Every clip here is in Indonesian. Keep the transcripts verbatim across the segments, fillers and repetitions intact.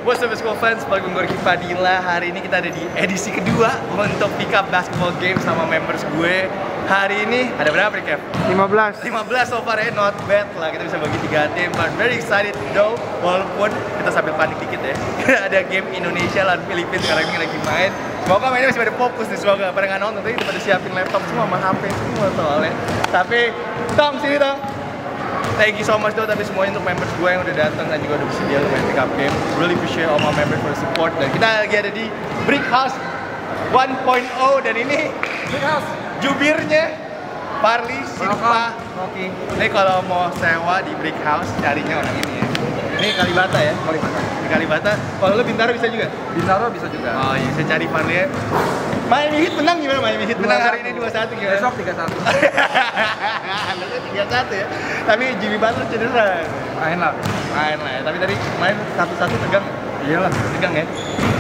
What's up school fans, balik gue Ricky Padilla. Hari ini kita ada di edisi kedua untuk pick up basketball game sama members gue. Hari ini ada berapa nih, Kev? lima belas lima belas so far ya, not bad lah. Kita bisa bagi tiga tim, but very excited though. Walaupun kita sambil panik dikit ya. Ada game Indonesia lawan Filipina sekarang ini lagi main. Semoga mainnya masih pada fokus nih, semoga pada nggak nonton. Tadi kita pada siapin laptop semua sama H P semua soalnya. Tapi, Tom, sini Tom. Thank you so much though, tapi semuanya untuk members gue yang udah datang dan juga udah bersedia untuk main pick up game. Really appreciate all my members for the support. Dan kita lagi ada di Brick House one point oh dan ini Brick House jubirnya Parli, Silva, Oke. Ini kalau mau sewa di Brick House carinya orang ini ya. Ini Kalibata ya? Kalibata. Di Kalibata. Kalau lu Bintaro bisa juga? Bintaro bisa juga. Oh iya, saya cari Parli ya. Miami Heat menang gimana? Miami Heat menang hari ini dua satu gimana? Besok tiga satu. Besok tiga satu ya. Tapi Jimmy Butler cedera. Main lah. Main lah ya. Tapi tadi main satu satu tegang. Iyalah. Tegang ya.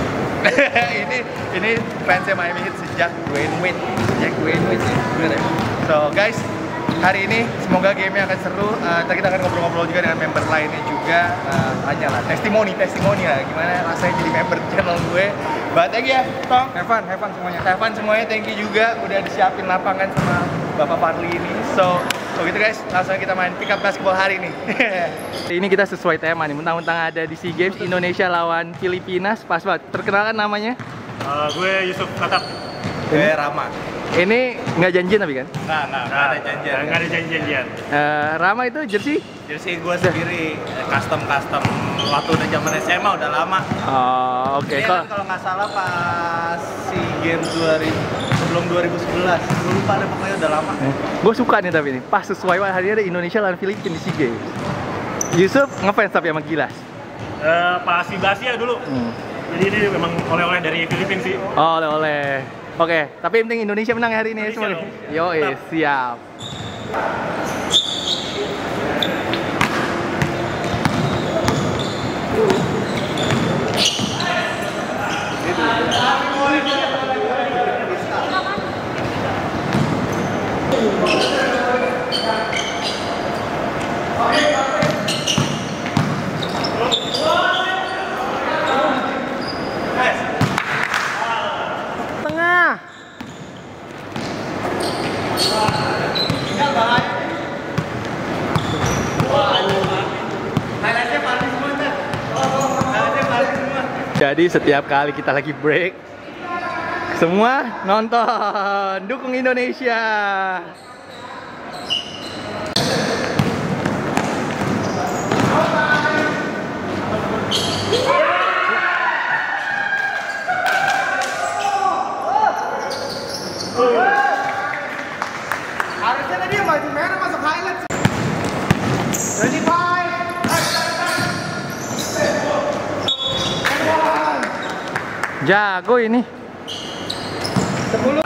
ini ini fansnya Miami Heat sejak Dwayne Wade. Sejak Dwayne Wade ya. Bener ya. So guys, hari ini semoga gamenya akan seru. Uh, kita akan ngobrol-ngobrol juga dengan member lainnya juga. Uh, tanya lah, testimoni, testimoni lah. Gimana rasanya jadi member channel gue. But thank you ya, Tom. Have fun, have fun semuanya. Have fun semuanya, thank you juga udah disiapin lapangan sama Bapak Parli ini. So, so gitu guys, langsung kita main pick up basketball hari ini. Ini kita sesuai tema nih, mentang-mentang ada di SEA Games Indonesia lawan Filipina, pas banget. Perkenalkan namanya? Uh, gue Yusuf Katap. Gue Rama. Ini nggak janjian tapi kan? Nggak, nggak, nggak ada janjian. Nggak ada janjian. Uh, Rama itu jersey? Jersey gue sendiri custom-custom waktu udah zaman S M A udah lama. Oh, oke. Okay. Ini kan kalau nggak salah pas SEA Games dua ribu sebelum dua ribu sebelas. Gue lupa deh, pokoknya udah lama. Eh, gue suka nih tapi ini pas sesuai hari ada Indonesia lawan Filipina di SEA Games. Yusuf ngefans tapi sama Gilas. Uh, pas Asia dulu. Hmm. Jadi ini memang oleh-oleh dari Filipina sih. Oh, oleh-oleh. Oke, okay, tapi yang penting Indonesia menang hari ini ya semua. Yo, eh, siap. Jadi setiap kali kita lagi break, semua nonton, dukung Indonesia. Harusnya tadi yang baju merah masuk highlights. twenty-five. Jago ini. sepuluh.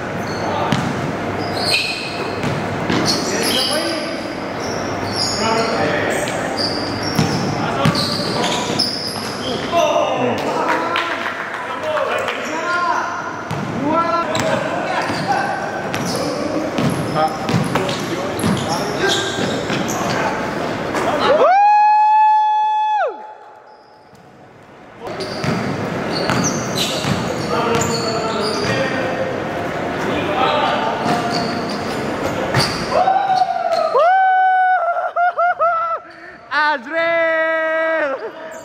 Azril.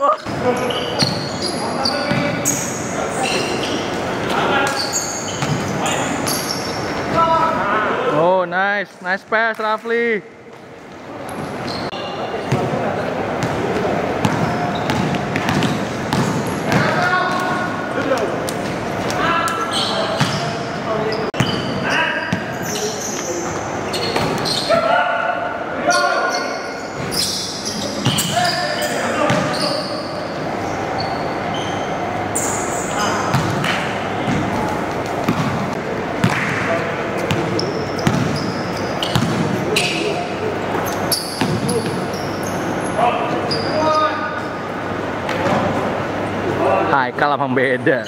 Oh, nice, nice pass, Rafli. Haikal sama beda.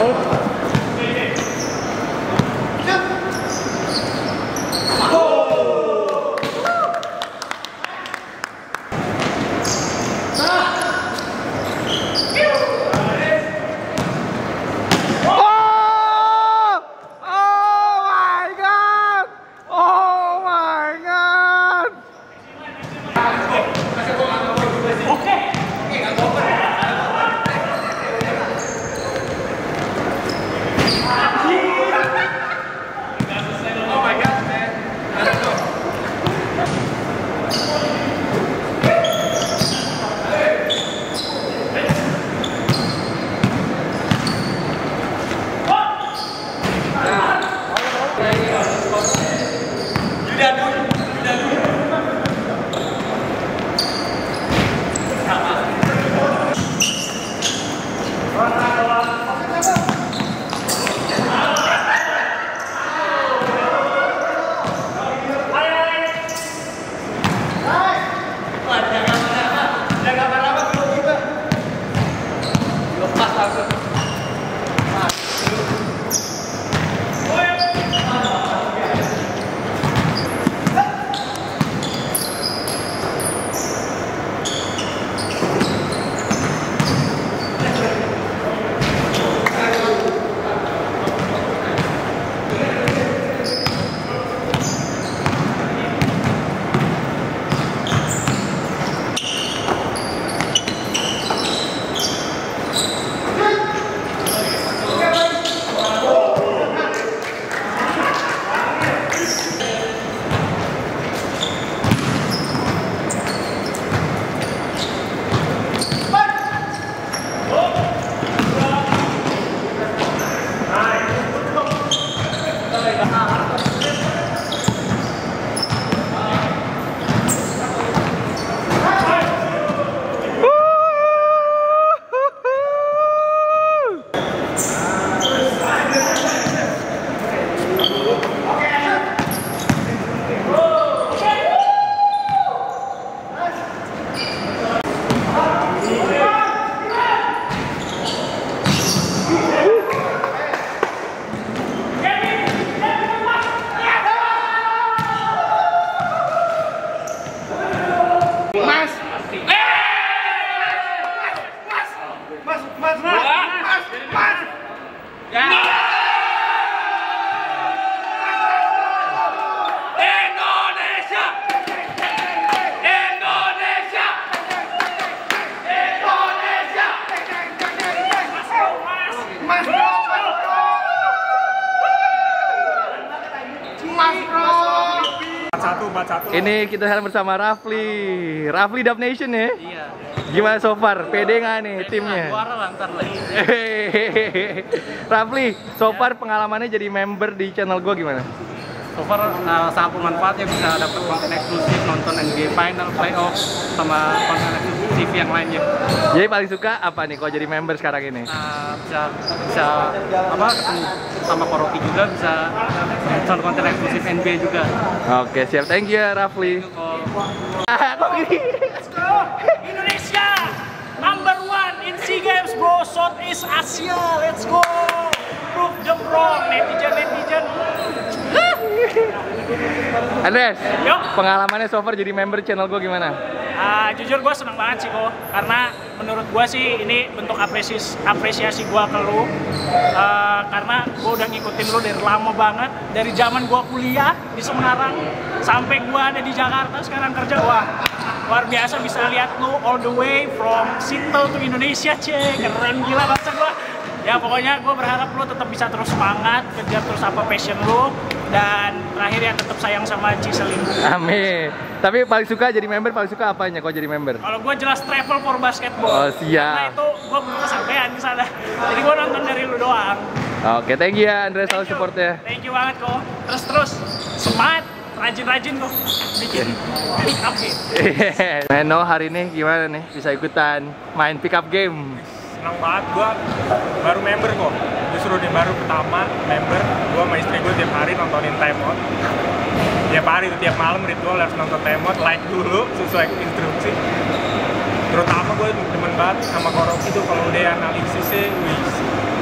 Ini kita jalan bersama Rafli, Rafli Dub Nation ya? Iya. Gimana so far? Pede nggak nih Pede timnya? Juara lah ntar lagi. Rafli, so far pengalamannya jadi member di channel gue gimana? So far uh, sangat bermanfaat ya, bisa dapat konten eksklusif, nonton N B A Final, Playoff, sama konten eksklusif yang lainnya. Jadi paling suka apa nih kalau jadi member sekarang ini? Uh, bisa bisa apa ketemu sama Koroki juga, bisa nonton konten eksklusif N B A juga. Oke siap, thank you ya Rafli. Ah, kok gini? Let's go! Indonesia! Number one in SEA Games bro, Southeast Asia, let's go! Prove them wrong, netizen-netizen. Andres, Yuk. pengalamannya so far jadi member channel gue gimana? Uh, jujur gue seneng banget sih kok, karena menurut gue sih ini bentuk apresiasi, apresiasi gue ke lu. Uh, karena gue udah ngikutin lu dari lama banget, dari zaman gue kuliah di Semarang sampai gue ada di Jakarta sekarang kerja. Wah, luar biasa bisa lihat lu all the way from Seattle to Indonesia, cek keren gila bahasa gue. Ya pokoknya gue berharap lu tetap bisa terus semangat, kejar terus apa passion lu, dan terakhir ya tetap sayang sama Ciselin. Amin. Tapi paling suka jadi member, paling suka apanya kalau jadi member? Kalau gue jelas travel for basketball. Oh siap. Karena itu gue belum kesampaian ke sana. Jadi gue nonton dari lu doang. Oke, thank you ya Andres selalu Thank you. supportnya. Thank you banget kok. Terus terus semangat, rajin-rajin kok bikin pick up game. Neno hari ini gimana nih bisa ikutan main pick up game? Senang banget, gua baru member kok. Justru dia baru pertama member, gua sama istri gua tiap hari nontonin time out. Tiap hari tuh, tiap malam ritual harus nonton time out, like dulu sesuai instruksi. Terutama gua demen banget sama Koroki tuh kalau dia analisisnya, wih,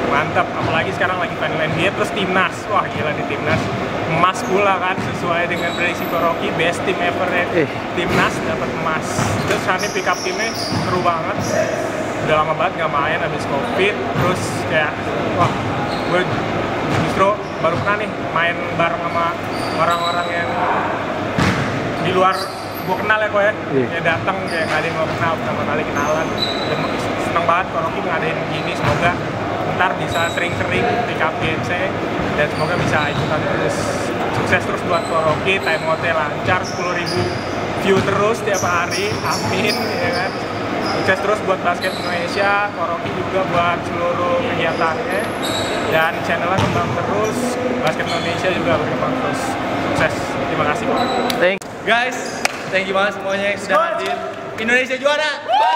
mantap. Apalagi sekarang lagi final N B A terus timnas, wah gila di timnas emas pula kan, sesuai dengan prediksi Koroki, best team ever ya. Eh. Timnas dapat emas. Terus Hani pick up timnya seru banget. Udah lama banget gak main abis covid, terus kayak wah gue justru baru pernah nih main bareng sama orang-orang yang di luar gue kenal ya kok ya. Iya. Kayak datang kayak gak ada yang gue kenal, pertama kali kenalan. Dan seneng banget Koroki ngadain gini, semoga ntar bisa sering-sering pick up games dan semoga bisa ikutan terus. Sukses terus buat Koroki, time out-nya lancar, sepuluh ribu view terus tiap hari, amin ya kan. Sukses terus buat basket Indonesia, Koroki juga buat seluruh kegiatannya, dan channelnya kembang terus, basket Indonesia juga berkembang terus. Sukses, terima kasih Koroki. Thank guys, thank you banget semuanya yang sudah hadir. Indonesia juara.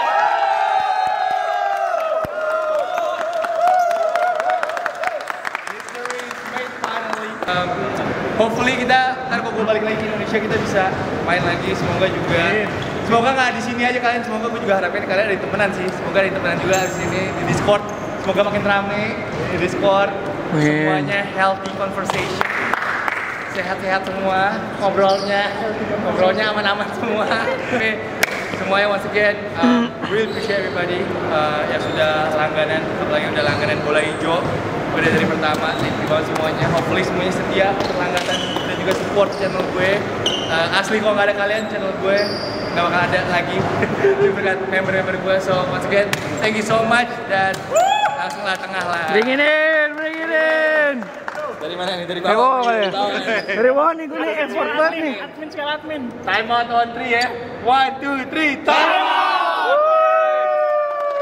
Um, hopefully kita ntar kalau gue balik lagi ke Indonesia kita bisa main lagi, semoga juga semoga nggak di sini aja kalian, semoga gue juga harapin kalian ada di temenan sih, semoga ada di temenan juga di sini di Discord, semoga makin rame di Discord, semuanya healthy conversation, sehat-sehat semua, ngobrolnya ngobrolnya aman-aman semua. Oke, semuanya once again um, really appreciate everybody uh, yang sudah langganan, apalagi udah langganan bola hijau udah dari pertama, thank you banget semuanya. Hopefully semuanya setia berlangganan dan juga support channel gue. Uh, asli kalau nggak ada kalian channel gue nggak bakal ada lagi berkat member-member gue. So once again thank you so much, dan langsung lah tengah lah. Bring it in, bring it in. Dari mana nih? Dari Dari bawah bawah. kali ya? Dari bawah nih, gue nih export banget nih. Admin sekali admin. Time out on three ya. One, two, three, time out.